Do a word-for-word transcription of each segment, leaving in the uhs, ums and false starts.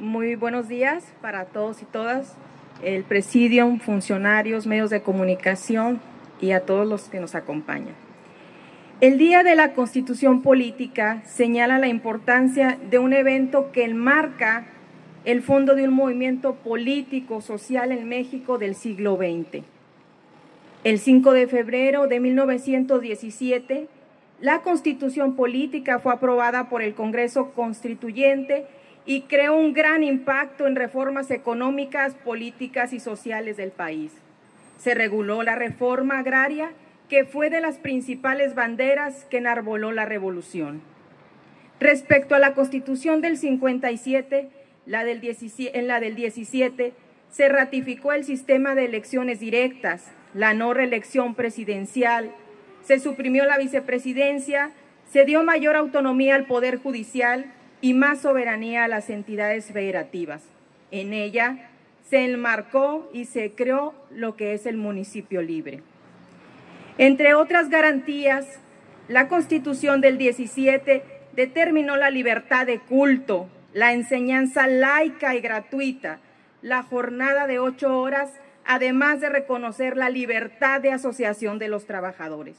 muy buenos días para todos y todas, el Presidium, funcionarios, medios de comunicación y a todos los que nos acompañan. El Día de la Constitución Política señala la importancia de un evento que enmarca el fondo de un movimiento político social en México del siglo veinte. El cinco de febrero de mil novecientos diecisiete, la Constitución Política fue aprobada por el Congreso Constituyente y creó un gran impacto en reformas económicas, políticas y sociales del país. Se reguló la reforma agraria, que fue de las principales banderas que enarboló la revolución. Respecto a la Constitución del cincuenta y siete, la del diecisiete, en la del diecisiete, se ratificó el sistema de elecciones directas, la no reelección presidencial, se suprimió la vicepresidencia, se dio mayor autonomía al Poder Judicial y más soberanía a las entidades federativas. En ella se enmarcó y se creó lo que es el municipio libre. Entre otras garantías, la Constitución del diecisiete determinó la libertad de culto, la enseñanza laica y gratuita, la jornada de ocho horas, además de reconocer la libertad de asociación de los trabajadores.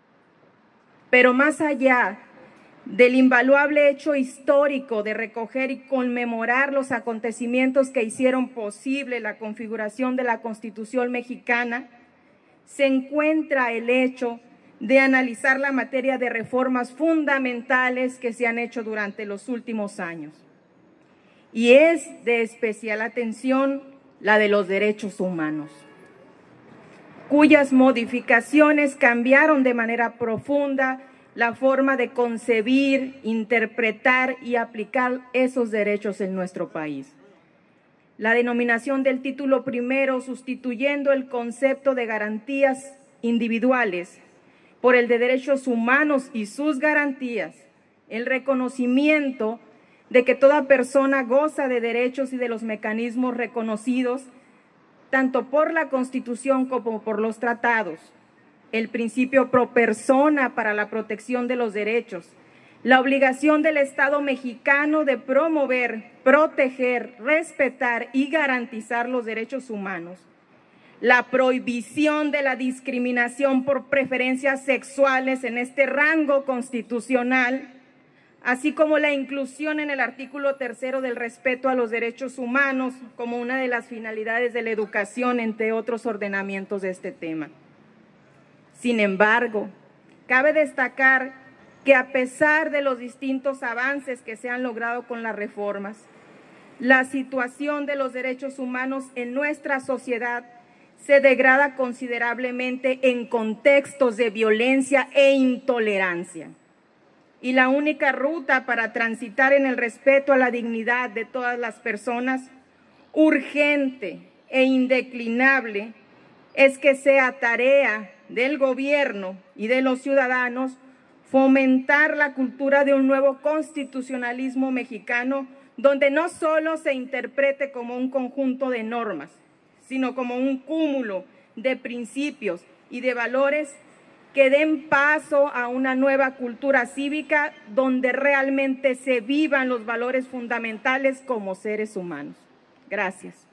Pero más allá del invaluable hecho histórico de recoger y conmemorar los acontecimientos que hicieron posible la configuración de la Constitución mexicana, se encuentra el hecho de analizar la materia de reformas fundamentales que se han hecho durante los últimos años. Y es de especial atención la de los derechos humanos, cuyas modificaciones cambiaron de manera profunda la forma de concebir, interpretar y aplicar esos derechos en nuestro país. La denominación del título primero, sustituyendo el concepto de garantías individuales por el de derechos humanos y sus garantías, el reconocimiento de que toda persona goza de derechos y de los mecanismos reconocidos tanto por la Constitución como por los tratados, el principio pro persona para la protección de los derechos, la obligación del Estado mexicano de promover, proteger, respetar y garantizar los derechos humanos, la prohibición de la discriminación por preferencias sexuales en este rango constitucional, así como la inclusión en el artículo tercero del respeto a los derechos humanos como una de las finalidades de la educación, entre otros ordenamientos de este tema. Sin embargo, cabe destacar que a pesar de los distintos avances que se han logrado con las reformas, la situación de los derechos humanos en nuestra sociedad se degrada considerablemente en contextos de violencia e intolerancia. Y la única ruta para transitar en el respeto a la dignidad de todas las personas, urgente e indeclinable, es que sea tarea del gobierno y de los ciudadanos fomentar la cultura de un nuevo constitucionalismo mexicano donde no solo se interprete como un conjunto de normas, sino como un cúmulo de principios y de valores que den paso a una nueva cultura cívica donde realmente se vivan los valores fundamentales como seres humanos. Gracias.